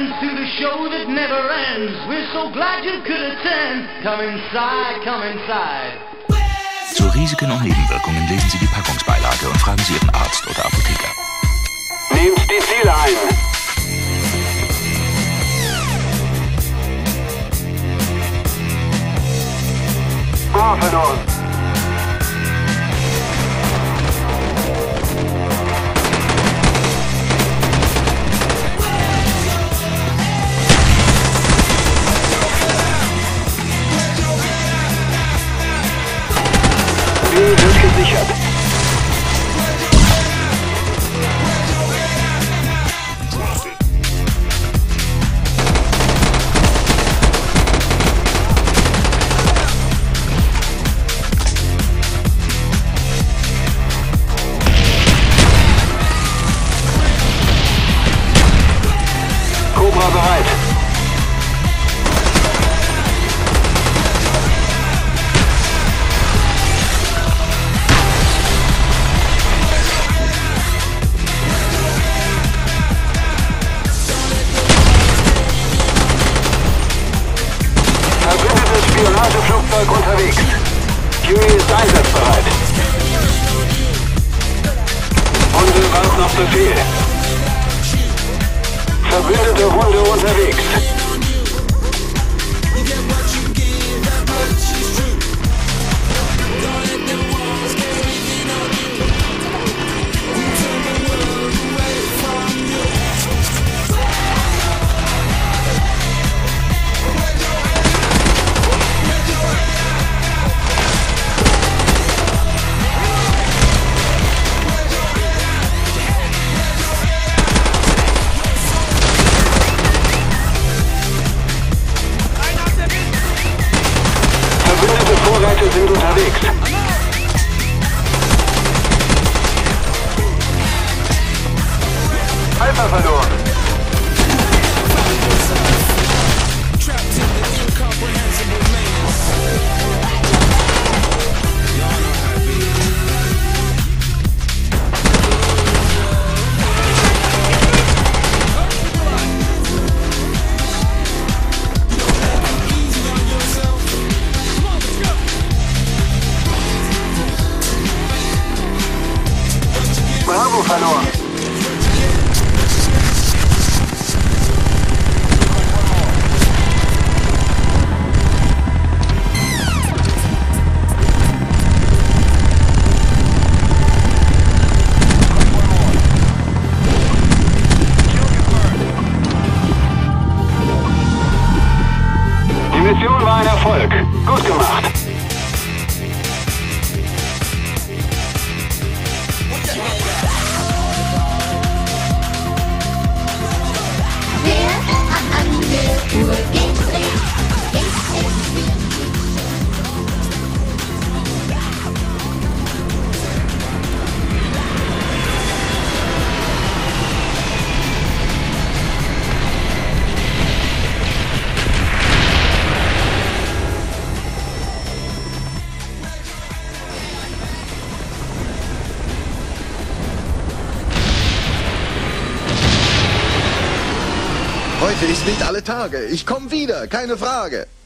Welcome to the show that never ends. We're so glad you could attend. Come inside, come inside. Zu Risiken und Nebenwirkungen lesen Sie die Packungsbeilage und fragen Sie Ihren Arzt oder Apotheker. Nehmt die Ziele ein. A verloren. B wird gesichert. Cobra bereit. Verbündetes Spionageflugzeug unterwegs. Huey ist einsatzbereit. Hunde warten auf Befehl. Verbündete Hunde unterwegs. Verbündete Vorräte sind unterwegs. Alpha verloren. Bravo verloren. Die Mission war ein Erfolg. Gut gemacht. Heute ist nicht alle Tage. Ich komme wieder, keine Frage.